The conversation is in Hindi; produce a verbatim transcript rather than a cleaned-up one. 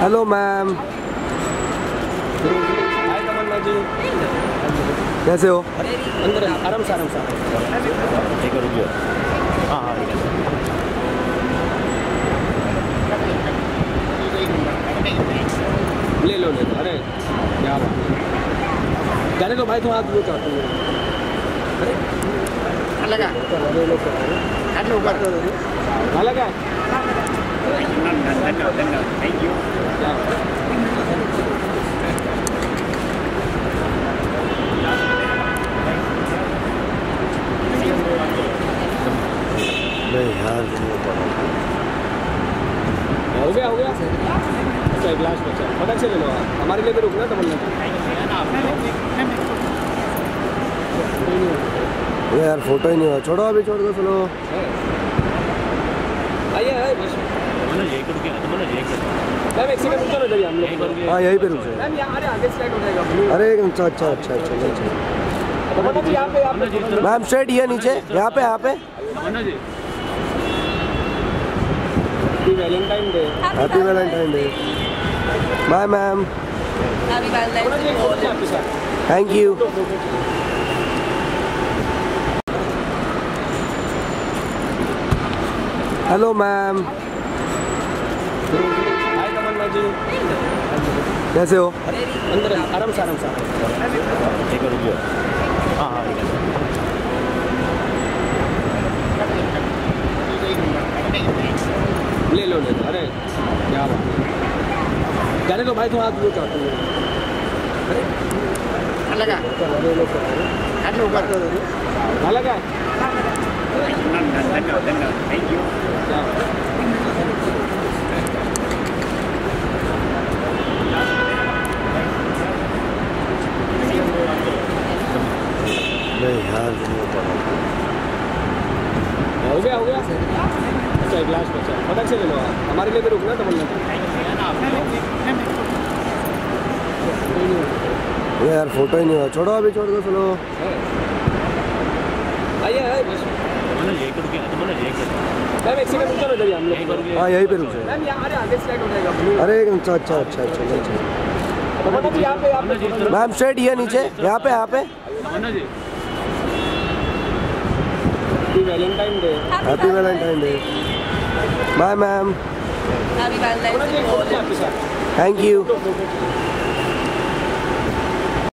Hello ma'am, hi Tamanna ji, कैसे हो? अंदर आराम से आराम से ठीक है, रुकिए। हाँ हाँ ठीक है। ले लो ले लो, अरे क्या बात है, जाने दो भाई, तुम हाथ लो चाहते हो। अरे लगा हाथ लो ऊपर हाँ लगा। Thank you. नहीं यार, हो गया हो गया। अच्छा एक ग्लास बचा, फटाक से ले लो आप, हमारे लिए भी रुकना तमन्ना। यार फोटो ही नहीं हुआ, छोड़ो अभी, छोड़ दो। सुनो आइए आइए बस। मैम एक सेकंड रुक जाओ इधर ही हम लोग। हाँ यहीं पे रुक जाओ। मैम यहाँ अरे आगे स्लाइड हो जाएगा। अरे अच्छा अच्छा अच्छा अच्छा अच्छा। तमन्ना जी यहाँ पे यहाँ पे मैम स्ट्रेट ये नीचे, यहाँ पे यहाँ पे। Tamanna ji happy Valentine Day. Happy Valentine Day. Bye ma'am, Happy Valentine's Day to all of you. Thank you. Hello ma'am, hi Tamanna ji, कैसे हो? अंदर आराम से आराम से ठीक है, रुकिए। हाँ हाँ ठीक है। ले लो ले लो, अरे क्या बात है, जाने दो भाई, तुम हाथ लो चाहते हो। अरे लगा हाथ लो ऊपर हाँ लगा। Thank you. नहीं यार, हो गया हो गया। अच्छा एक ग्लास बचा, फटाक से ले लो आप, हमारे लिए भी रुकना तमन्ना। यार फोटो ही नहीं हुआ, छोड़ो अभी, छोड़ दो। सुनो आइए आइए बस। मैम एक सेकंड रुक जाओ इधर ही हम लोग। हाँ यहीं पे रुक जाओ। मैम यहाँ अरे आगे स्लाइड हो जाएगा। अरे अच्छा अच्छा अच्छा अच्छा अच्छा। तमन्ना जी यहाँ पे यहाँ पे मैम स्ट्रेट ये नीचे, यहाँ पे यहाँ पे। Happy Valentine Day. Happy Valentine Day. Bye ma'am, Happy Valentine's Day to all of you. Thank you.